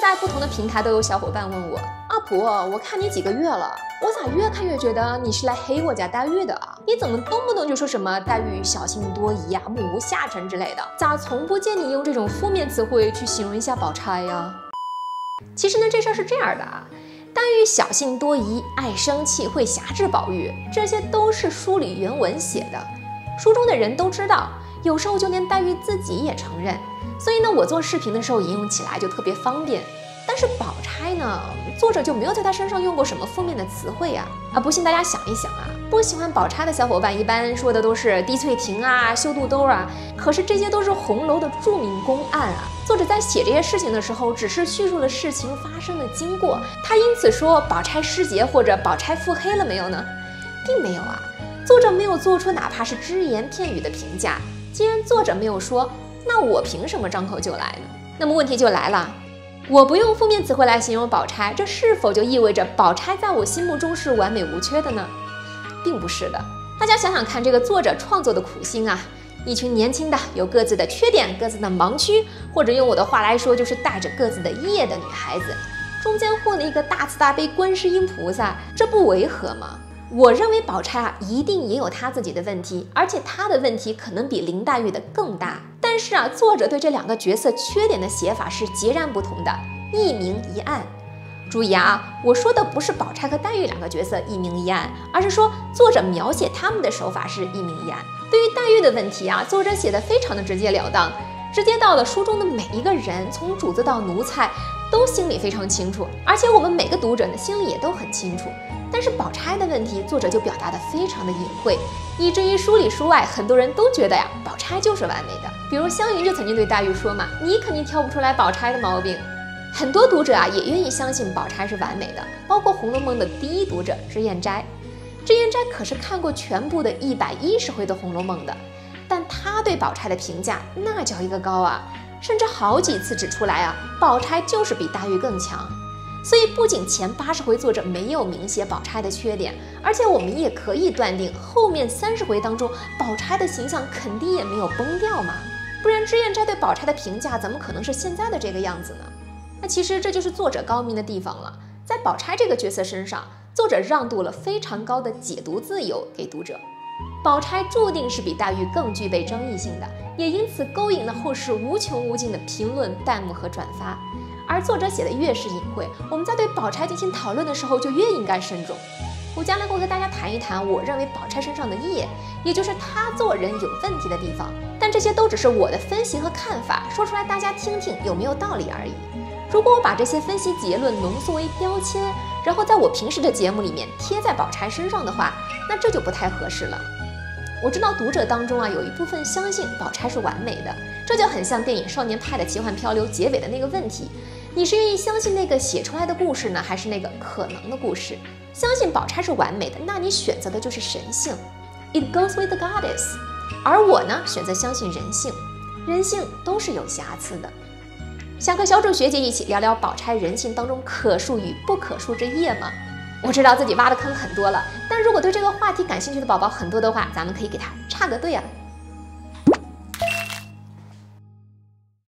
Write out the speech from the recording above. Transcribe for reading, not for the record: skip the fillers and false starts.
在不同的平台都有小伙伴问我，阿婆，我看你几个月了，我咋越看越觉得你是来黑我家黛玉的啊？你怎么动不动就说什么黛玉小心多疑呀、目无下尘之类的？咋从不见你用这种负面词汇去形容一下宝钗呀？其实呢，这事儿是这样的啊，黛玉小心多疑、爱生气、会挟制宝玉，这些都是书里原文写的，书中的人都知道，有时候就连黛玉自己也承认。所以呢，我做视频的时候引用起来就特别方便。但是宝钗呢，作者就没有在她身上用过什么负面的词汇啊！不信大家想一想啊，不喜欢宝钗的小伙伴一般说的都是滴翠亭啊、绣肚兜啊，可是这些都是红楼的著名公案啊。作者在写这些事情的时候，只是叙述了事情发生的经过，他因此说宝钗失节或者宝钗腹黑了没有呢？并没有啊，作者没有做出哪怕是只言片语的评价。既然作者没有说，那我凭什么张口就来呢？那么问题就来了，我不用负面词汇来形容宝钗，这是否就意味着宝钗在我心目中是完美无缺的呢？并不是的。大家想想看，这个作者创作的苦心啊，一群年轻的有各自的缺点、各自的盲区，或者用我的话来说，就是带着各自的业的女孩子，中间混了一个大慈大悲观世音菩萨，这不违和吗？我认为宝钗啊，一定也有她自己的问题，而且她的问题可能比林黛玉的更大。但是啊，作者对这两个角色缺点的写法是截然不同的，一明一暗。注意啊，我说的不是宝钗和黛玉两个角色一明一暗，而是说作者描写他们的手法是一明一暗。对于黛玉的问题啊，作者写的非常的直截了当，直接到了书中的每一个人，从主子到奴才，都心里非常清楚，而且我们每个读者呢心里也都很清楚。但是宝钗的问题，作者就表达的非常的隐晦，以至于书里书外很多人都觉得呀，宝钗就是完美的。比如湘云就曾经对黛玉说嘛，你肯定挑不出来宝钗的毛病。很多读者啊也愿意相信宝钗是完美的，包括《红楼梦》的第一读者脂砚斋。脂砚斋可是看过全部的110回的《红楼梦》的，但他对宝钗的评价那叫一个高啊，甚至好几次指出来啊，宝钗就是比黛玉更强。所以不仅前80回作者没有明写宝钗的缺点，而且我们也可以断定后面30回当中宝钗的形象肯定也没有崩掉嘛，不然脂砚斋对宝钗的评价怎么可能是现在的这个样子呢？那其实这就是作者高明的地方了，在宝钗这个角色身上，作者让渡了非常高的解读自由给读者。宝钗注定是比黛玉更具备争议性的，也因此勾引了后世无穷无尽的评论、弹幕和转发。而作者写的越是隐晦，我们在对宝钗进行讨论的时候就越应该慎重。我将来会和大家谈一谈我认为宝钗身上的业，也就是她做人有问题的地方，但这些都只是我的分析和看法，说出来大家听听有没有道理而已。如果我把这些分析结论浓缩为标签，然后在我平时的节目里面贴在宝钗身上的话，那这就不太合适了。我知道读者当中啊，有一部分相信宝钗是完美的，这就很像电影《少年派的奇幻漂流》结尾的那个问题，你是愿意相信那个写出来的故事呢，还是那个可能的故事？相信宝钗是完美的，那你选择的就是神性 ，It goes with the goddess。而我呢，选择相信人性，人性都是有瑕疵的。想和小主学姐一起聊聊宝钗人性当中可恕与不可恕之业吗？我知道自己挖的坑很多了，但如果对这个话题感兴趣的宝宝很多的话，咱们可以给他插个队啊。